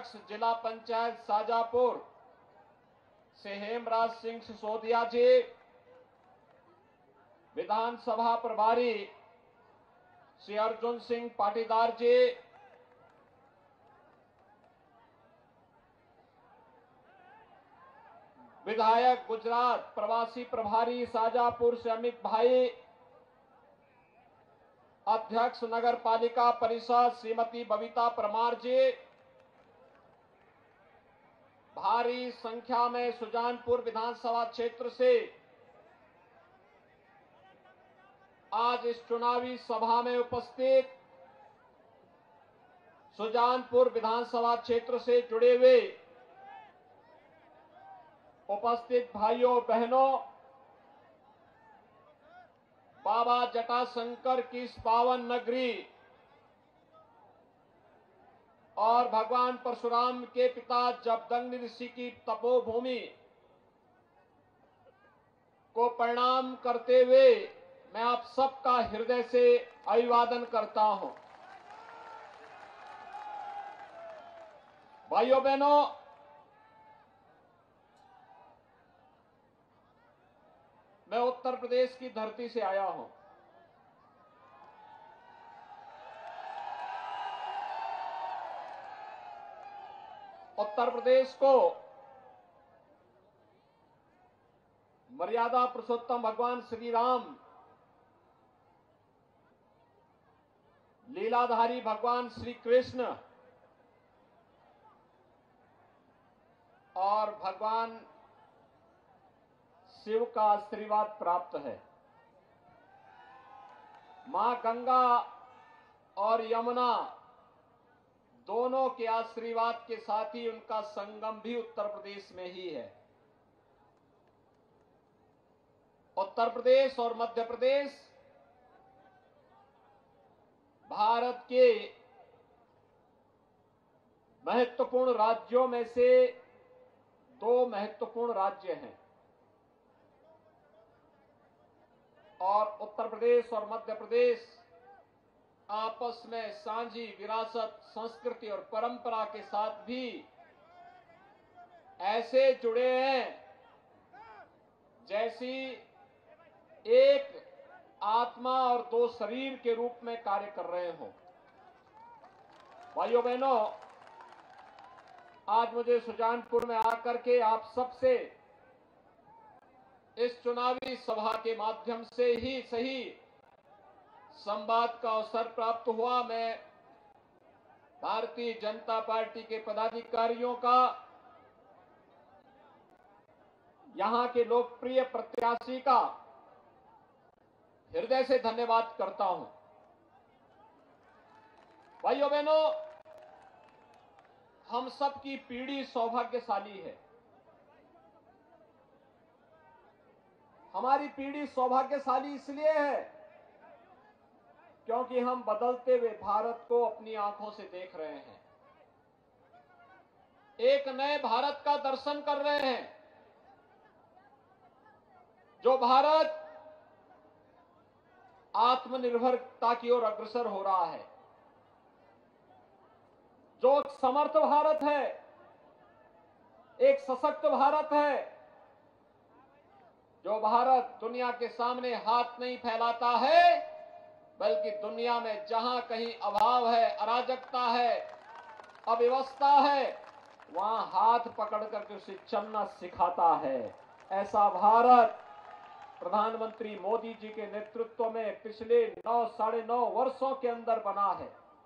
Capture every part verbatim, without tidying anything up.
अध्यक्ष जिला पंचायत शाजापुर से हेमराज सिंह सिसोदिया जी, विधानसभा प्रभारी श्री अर्जुन सिंह पाटीदार जी, विधायक गुजरात प्रवासी प्रभारी शाजापुर से अमित भाई, अध्यक्ष नगर पालिका परिषद श्रीमती बबीता परमार जी, भारी संख्या में सुजानपुर विधानसभा क्षेत्र से आज इस चुनावी सभा में उपस्थित सुजानपुर विधानसभा क्षेत्र से जुड़े हुए उपस्थित भाइयों बहनों, बाबा जटाशंकर की इस पावन नगरी और भगवान परशुराम के पिता जमदग्नि ऋषि की तपोभूमि को प्रणाम करते हुए मैं आप सबका हृदय से अभिवादन करता हूं। भाइयों बहनों, मैं उत्तर प्रदेश की धरती से आया हूं। उत्तर प्रदेश को मर्यादा पुरुषोत्तम भगवान श्री राम, लीलाधारी भगवान श्री कृष्ण और भगवान शिव का आशीर्वाद प्राप्त है। मां गंगा और यमुना दोनों के आशीर्वाद के साथ ही उनका संगम भी उत्तर प्रदेश में ही है। उत्तर प्रदेश और मध्य प्रदेश भारत के महत्वपूर्ण राज्यों में से दो महत्वपूर्ण राज्य हैं और उत्तर प्रदेश और मध्य प्रदेश आपस में साझी विरासत, संस्कृति और परंपरा के साथ भी ऐसे जुड़े हैं जैसी एक आत्मा और दो शरीर के रूप में कार्य कर रहे हो। भाइयों बहनों, आज मुझे सुजानपुर में आकर के आप सबसे इस चुनावी सभा के माध्यम से ही सही संवाद का अवसर प्राप्त हुआ। मैं भारतीय जनता पार्टी के पदाधिकारियों का, यहां के लोकप्रिय प्रत्याशी का हृदय से धन्यवाद करता हूं। भाइयों बहनों, हम सबकी पीढ़ी सौभाग्यशाली है। हमारी पीढ़ी सौभाग्यशाली इसलिए है क्योंकि हम बदलते हुए भारत को अपनी आंखों से देख रहे हैं, एक नए भारत का दर्शन कर रहे हैं, जो भारत आत्मनिर्भरता की ओर अग्रसर हो रहा है, जो एक समर्थ भारत है, एक सशक्त भारत है, जो भारत दुनिया के सामने हाथ नहीं फैलाता है बल्कि दुनिया में जहां कहीं अभाव है, अराजकता है, अव्यवस्था है, वहां हाथ पकड़ करके उसे चलना सिखाता है। ऐसा भारत प्रधानमंत्री मोदी जी के नेतृत्व में पिछले नौ साढ़े नौ वर्षों के अंदर बना है।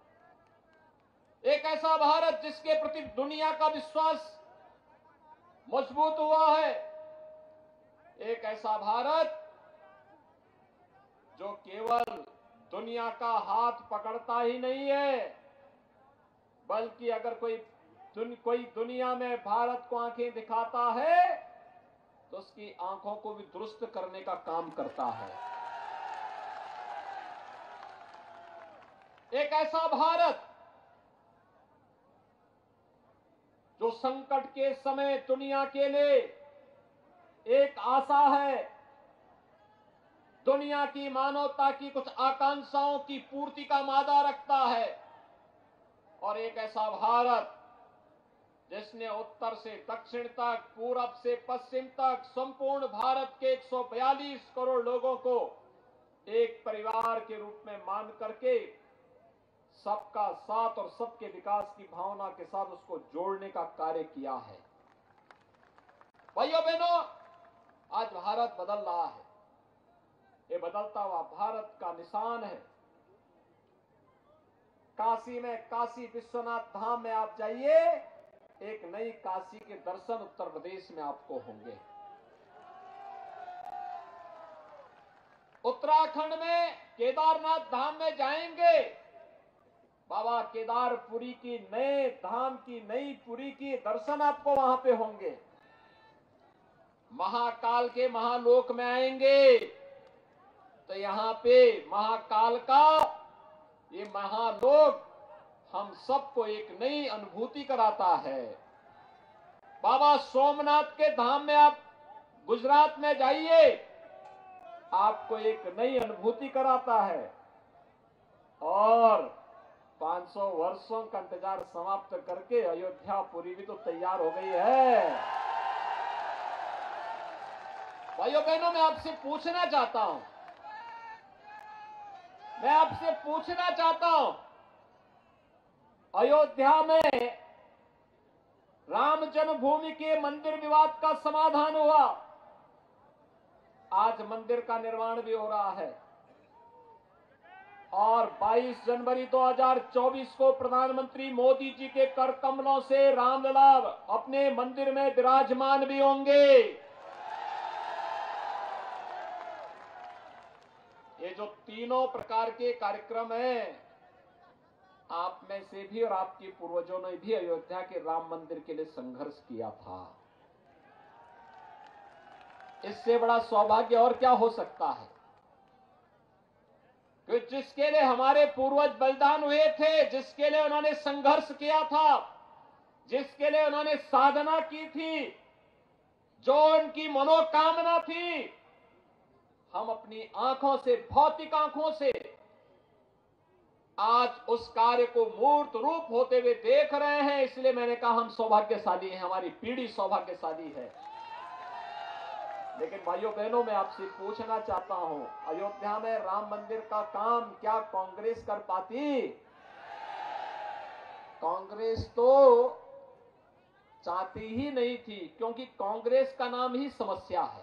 एक ऐसा भारत जिसके प्रति दुनिया का विश्वास मजबूत हुआ है। एक ऐसा भारत जो केवल दुनिया का हाथ पकड़ता ही नहीं है, बल्कि अगर कोई दुन, कोई दुनिया में भारत को आंखें दिखाता है तो उसकी आंखों को भी दुरुस्त करने का काम करता है। एक ऐसा भारत जो संकट के समय दुनिया के लिए एक आशा है, दुनिया की मानवता की कुछ आकांक्षाओं की पूर्ति का मादा रखता है, और एक ऐसा भारत जिसने उत्तर से दक्षिण तक, पूरब से पश्चिम तक संपूर्ण भारत के एक सौ बयालीस करोड़ लोगों को एक परिवार के रूप में मान करके सबका साथ और सबके विकास की भावना के साथ उसको जोड़ने का कार्य किया है। भाइयों बहनों, आज भारत बदल रहा है। ये बदलता हुआ भारत का निशान है। काशी में काशी विश्वनाथ धाम में आप जाइए, एक नई काशी के दर्शन उत्तर प्रदेश में आपको होंगे। उत्तराखंड में केदारनाथ धाम में जाएंगे, बाबा केदारपुरी की नए धाम की नई पुरी की दर्शन आपको वहां पे होंगे। महाकाल के महालोक में आएंगे तो यहां पे महाकाल का ये महालोक हम सबको एक नई अनुभूति कराता है। बाबा सोमनाथ के धाम में आप गुजरात में जाइए, आपको एक नई अनुभूति कराता है। और पाँच सौ वर्षों का इंतजार समाप्त करके अयोध्यापुरी भी तो तैयार हो गई है। भाइयों बहनों, मैं आपसे पूछना चाहता हूं मैं आपसे पूछना चाहता हूं अयोध्या में राम जन्मभूमि के मंदिर विवाद का समाधान हुआ। आज मंदिर का निर्माण भी हो रहा है और बाईस जनवरी दो हज़ार चौबीस को प्रधानमंत्री मोदी जी के कर कमलों से रामलला अपने मंदिर में विराजमान भी होंगे। ये जो तीनों प्रकार के कार्यक्रम हैं, आप में से भी और आपके पूर्वजों ने भी अयोध्या के राम मंदिर के लिए संघर्ष किया था। इससे बड़ा सौभाग्य और क्या हो सकता है कि जिसके लिए हमारे पूर्वज बलिदान हुए थे, जिसके लिए उन्होंने संघर्ष किया था, जिसके लिए उन्होंने साधना की थी, जो उनकी मनोकामना थी, हम अपनी आंखों से, भौतिक आंखों से आज उस कार्य को मूर्त रूप होते हुए देख रहे हैं। इसलिए मैंने कहा हम सौभाग्यशाली हैं, हमारी पीढ़ी सौभाग्यशाली है। लेकिन भाइयों बहनों, मैं आपसे पूछना चाहता हूं, अयोध्या में राम मंदिर का काम क्या कांग्रेस कर पाती? कांग्रेस तो चाहती ही नहीं थी, क्योंकि कांग्रेस का नाम ही समस्या है।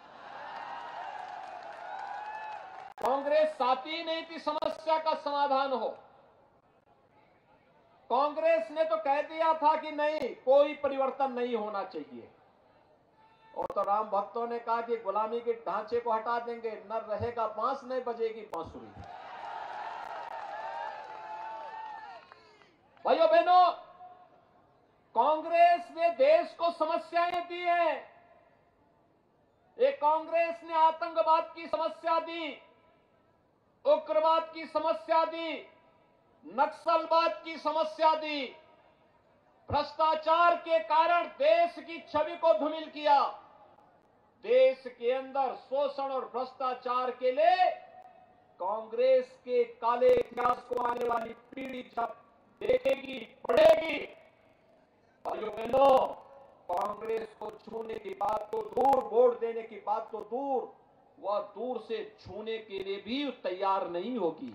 कांग्रेस चाहती ही नहीं थी समस्या का समाधान हो। कांग्रेस ने तो कह दिया था कि नहीं, कोई परिवर्तन नहीं होना चाहिए। और तो राम भक्तों ने कहा कि गुलामी के ढांचे को हटा देंगे, न रहेगा बांस, नहीं बजेगी बांसुरी। भाइयों बहनों, कांग्रेस ने देश को समस्याएं दी हैं। एक कांग्रेस ने आतंकवाद की समस्या दी, उग्रवाद की समस्या दी, नक्सलवाद की समस्या दी, भ्रष्टाचार के कारण देश की छवि को धूमिल किया। देश के अंदर शोषण और भ्रष्टाचार के लिए कांग्रेस के काले इतिहास को आने वाली पीढ़ी जब देखेगी, पढ़ेगी, भाइयों बहनों, कांग्रेस को छूने की बात तो दूर, वोट देने की बात तो दूर, वह दूर से छूने के लिए भी तैयार नहीं होगी।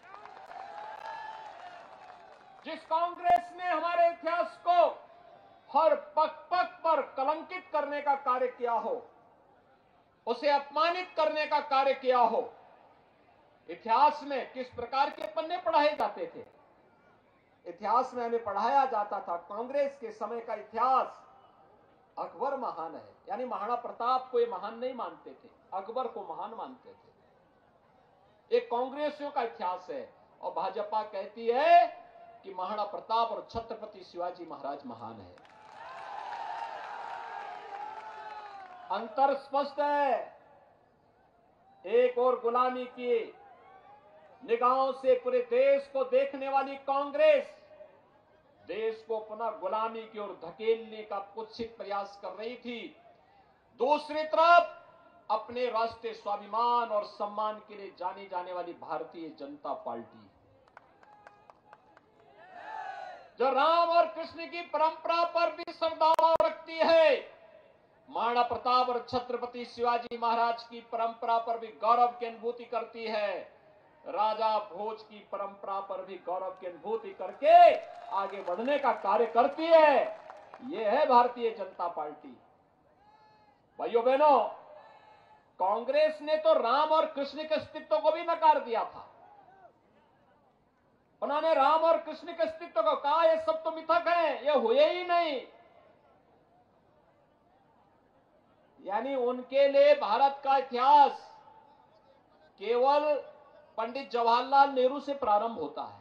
जिस कांग्रेस ने हमारे इतिहास को हर पग पग पर कलंकित करने का कार्य किया हो, उसे अपमानित करने का कार्य किया हो, इतिहास में किस प्रकार के पन्ने पढ़ाए जाते थे? इतिहास में हमें पढ़ाया जाता था कांग्रेस के समय का इतिहास, अकबर महान है, यानी महाराणा प्रताप को ये महान नहीं मानते थे, अकबर को महान मानते थे। एक कांग्रेसियों का इतिहास है। और भाजपा कहती है कि महाराणा प्रताप और छत्रपति शिवाजी महाराज महान है। अंतर स्पष्ट है। एक और गुलामी की निगाहों से पूरे देश को देखने वाली कांग्रेस देश को पुनः गुलामी की ओर धकेलने का कुत्सित प्रयास कर रही थी। दूसरी तरफ अपने राष्ट्रीय स्वाभिमान और सम्मान के लिए जानी जाने वाली भारतीय जनता पार्टी, जो राम और कृष्ण की परंपरा पर भी श्रद्धा रखती है, महाराणा प्रताप और छत्रपति शिवाजी महाराज की परंपरा पर भी गौरव की अनुभूति करती है, राजा भोज की परंपरा पर भी गौरव की अनुभूति करके आगे बढ़ने का कार्य करती है। यह है भारतीय जनता पार्टी। भाइयों बहनों, कांग्रेस ने तो राम और कृष्ण के अस्तित्व को भी नकार दिया था। उन्होंने राम और कृष्ण के अस्तित्व को कहा ये सब तो मिथक है, ये हुए ही नहीं। यानी उनके लिए भारत का इतिहास केवल पंडित जवाहरलाल नेहरू से प्रारंभ होता है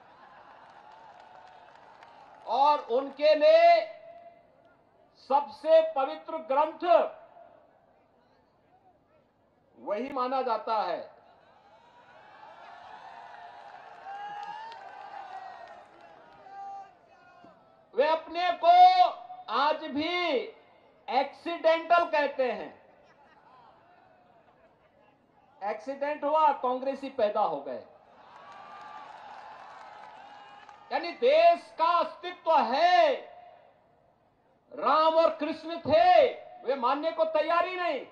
और उनके लिए सबसे पवित्र ग्रंथ वही माना जाता है। वे अपने को आज भी एक्सीडेंटल कहते हैं। एक्सीडेंट हुआ, कांग्रेसी पैदा हो गए। यानी देश का अस्तित्व है, राम और कृष्ण थे, वे मानने को तैयार ही नहीं।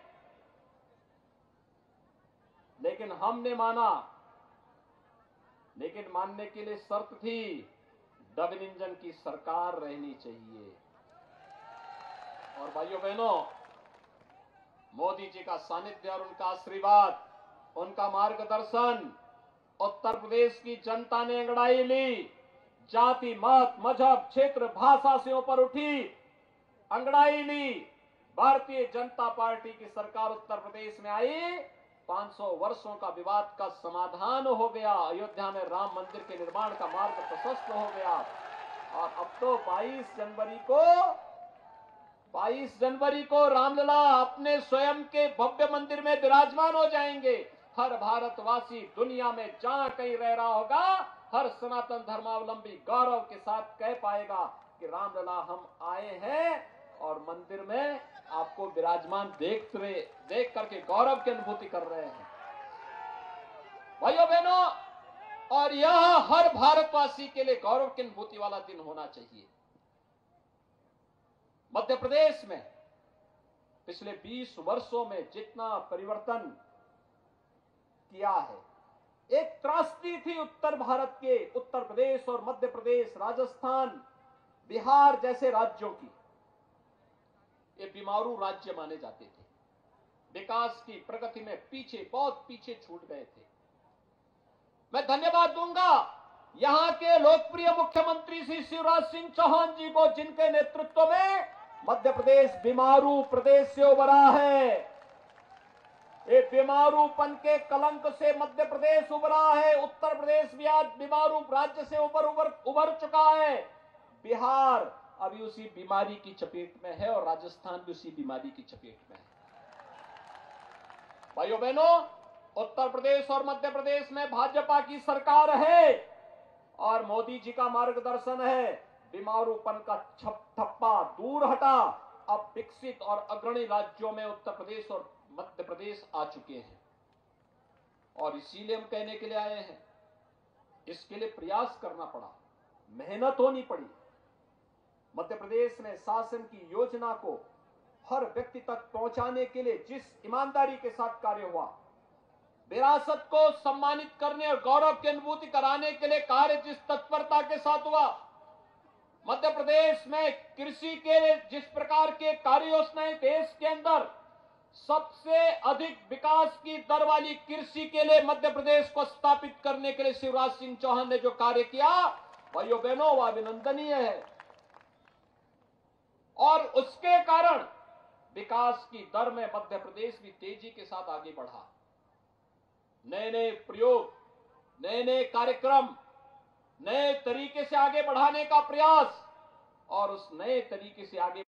लेकिन हमने माना, लेकिन मानने के लिए शर्त थी डबल इंजन की सरकार रहनी चाहिए। और भाइयों बहनों, मोदी जी का सानिध्य और उनका आशीर्वाद, उनका मार्गदर्शन उत्तर प्रदेश की जनता ने अंगड़ाई ली। जाति, मत, मजहब, क्षेत्र, भाषा से ऊपर उठी, अंगड़ाई ली। भारतीय जनता पार्टी की सरकार उत्तर प्रदेश में आई, पाँच सौ वर्षों का विवाद का समाधान हो गया। अयोध्या में राम मंदिर के निर्माण का मार्ग प्रशस्त हो गया। और अब तो बाईस जनवरी को बाईस जनवरी को रामलला अपने स्वयं के भव्य मंदिर में विराजमान हो जाएंगे। हर भारतवासी दुनिया में जहां कहीं रह रहा होगा, हर सनातन धर्मावलंबी गौरव के साथ कह पाएगा कि रामलला हम आए हैं और मंदिर में आपको विराजमान देख रहे देख करके गौरव की अनुभूति कर रहे हैं। भाइयों बहनों, और यह हर भारतवासी के लिए गौरव की अनुभूति वाला दिन होना चाहिए। मध्य प्रदेश में पिछले बीस वर्षों में जितना परिवर्तन किया है, एक त्रासदी थी उत्तर भारत के, उत्तर प्रदेश और मध्य प्रदेश, राजस्थान, बिहार जैसे राज्यों की। ये बीमारू राज्य माने जाते थे, विकास की प्रगति में पीछे, बहुत पीछे छूट गए थे। मैं धन्यवाद दूंगा यहां के लोकप्रिय मुख्यमंत्री श्री शिवराज सिंह चौहान जी को, जिनके नेतृत्व में मध्य प्रदेश बीमारू प्रदेश से उभरा है। ये बीमारूपन के कलंक से मध्य प्रदेश उभरा है। उत्तर प्रदेश भी आज बीमारू राज्य से उभर उभर उभर चुका है। बिहार अभी उसी बीमारी की चपेट में है और राजस्थान भी उसी बीमारी की चपेट में है। भाइयों बहनों, उत्तर प्रदेश और मध्य प्रदेश में भाजपा की सरकार है और मोदी जी का मार्गदर्शन है। बीमारूपन का ठप्पा दूर हटा, अब विकसित और अग्रणी राज्यों में उत्तर प्रदेश और मध्य प्रदेश आ चुके हैं। और इसीलिए हम कहने के लिए आए हैं, इसके लिए प्रयास करना पड़ा, मेहनत होनी पड़ी। मध्य प्रदेश में शासन की योजना को हर व्यक्ति तक पहुंचाने के लिए जिस ईमानदारी के साथ कार्य हुआ, विरासत को सम्मानित करने और गौरव की अनुभूति कराने के लिए कार्य जिस तत्परता के साथ हुआ, मध्य प्रदेश में कृषि के जिस प्रकार के कार्य योजनाएं देश के अंदर सबसे अधिक विकास की दर वाली कृषि के लिए मध्य प्रदेश को स्थापित करने के लिए शिवराज सिंह चौहान ने जो कार्य किया, भाइयों बहनों, वह अभिनंदनीय है। और उसके कारण विकास की दर में मध्य प्रदेश भी तेजी के साथ आगे बढ़ा। नए नए प्रयोग, नए नए कार्यक्रम, नए तरीके से आगे बढ़ाने का प्रयास और उस नए तरीके से आगे